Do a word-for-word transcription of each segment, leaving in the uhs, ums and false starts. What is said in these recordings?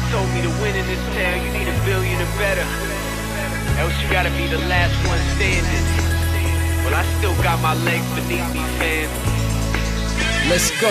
told me to win in this town, you need a billion or better. Else you gotta be the last one standing. Well, I still got my legs beneath me, fam. Let's go.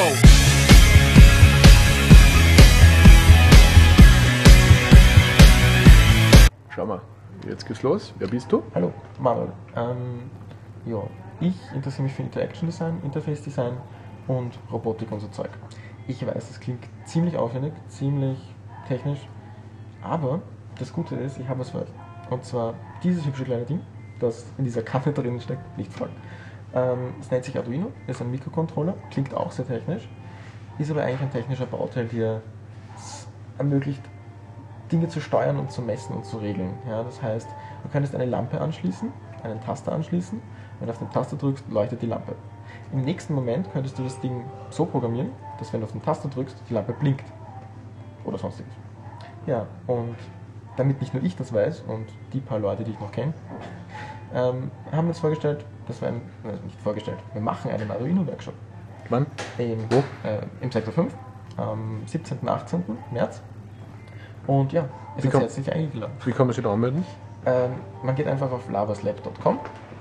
Schau mal, jetzt geht's los. Wer bist du? Hallo, Manuel. Ähm, ja, ich interessiere mich für Interaction Design, Interface Design und Robotik und so Zeug. Ich weiß, es klingt ziemlich aufwendig, ziemlich technisch, aber das Gute ist, ich habe was für euch. Und zwar dieses hübsche kleine Ding, das in dieser Kanne drin steckt, nicht voll. Ähm, es nennt sich Arduino, ist ein Mikrocontroller, klingt auch sehr technisch, ist aber eigentlich ein technischer Bauteil, der es ermöglicht, Dinge zu steuern und zu messen und zu regeln. Ja, das heißt, du könntest eine Lampe anschließen, einen Taster anschließen, wenn du auf den Taster drückst, leuchtet die Lampe. Im nächsten Moment könntest du das Ding so programmieren, dass wenn du auf den Taster drückst, die Lampe blinkt. Oder sonstiges. Ja, und damit nicht nur ich das weiß und die paar Leute, die ich noch kenne, ähm, haben wir uns vorgestellt, dass wir einen, also nicht vorgestellt, wir machen einen Arduino-Workshop. Wann? Im, Wo? Äh, Im Sektor fünf, am siebzehnten und achtzehnten März. Und ja, es ist herzlich eingeladen. Wie kann man sich da anmelden? Ähm, man geht einfach auf lavaslab punkt com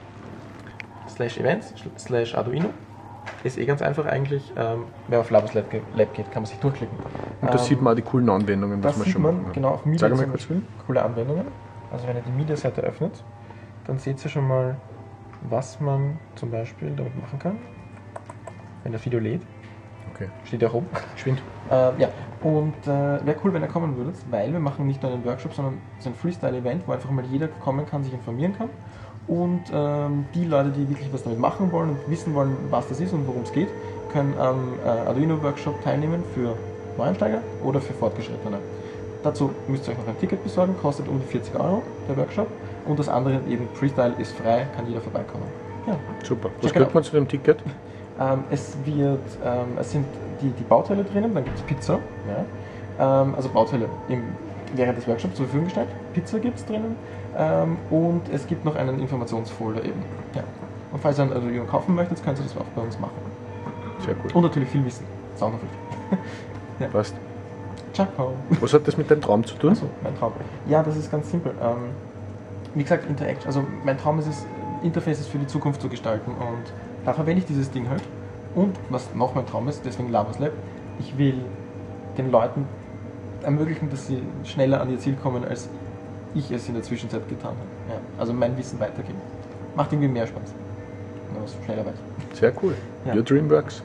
slash events slash Arduino. Ist eh ganz einfach eigentlich. Ähm, wer auf Lavaslab Lab geht, kann man sich durchklicken. Und da ähm, sieht man auch die coolen Anwendungen, was das man sieht schon man, machen. genau, auf Media. Sag mal kurz, coole Anwendungen. Also wenn ihr die Media-Seite öffnet, dann seht ihr schon mal, was man zum Beispiel damit machen kann. Wenn das Video lädt. Okay. Steht ja auch oben. Geschwind. Äh, ja, und äh, wäre cool, wenn ihr kommen würdet, weil wir machen nicht nur einen Workshop, sondern so ein Freestyle-Event, wo einfach mal jeder kommen kann, sich informieren kann. Und ähm, die Leute, die wirklich was damit machen wollen und wissen wollen, was das ist und worum es geht, können am äh, Arduino-Workshop teilnehmen für Neueinsteiger oder für Fortgeschrittene. Dazu müsst ihr euch noch ein Ticket besorgen, kostet um die vierzig Euro der Workshop. Und das andere eben Freestyle ist frei, kann jeder vorbeikommen. Ja. Super. Was kriegt man zu dem Ticket? Ähm, es wird, ähm, es sind die, die Bauteile drinnen, dann gibt es Pizza, ja. ähm, also Bauteile im, während des Workshops zur Verfügung gestellt, Pizza gibt es drinnen ähm, und es gibt noch einen Informationsfolder eben. Ja. Und falls ihr einen Arduino kaufen möchtet, könnt ihr das auch bei uns machen. Sehr cool. Und natürlich viel Wissen, ist auch noch wichtig. Ja. Passt. Ciao. Was hat das mit deinem Traum zu tun? Achso, mein Traum. Ja, das ist ganz simpel. Ähm, wie gesagt, Interaction, also mein Traum ist es, Interfaces für die Zukunft zu gestalten und da verwende ich dieses Ding halt. Und was noch mein Traum ist, deswegen Lavaslab, ich will den Leuten ermöglichen, dass sie schneller an ihr Ziel kommen, als ich es in der Zwischenzeit getan habe. Ja, also mein Wissen weitergeben. Macht irgendwie mehr Spaß, wenn man es schneller weiß. Sehr cool. Ja. Your dream works.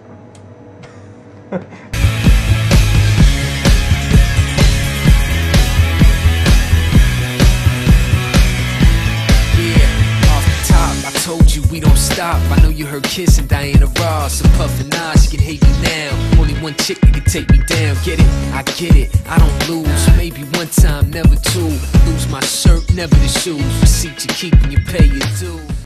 Told you we don't stop. I know you heard Kiss and Diana Ross. And Puff and Nas, you can hate me now. Only one chick that can take me down. Get it? I get it. I don't lose. Maybe one time, never two. Lose my shirt, never the shoes. Receipt you keep and you pay your dues.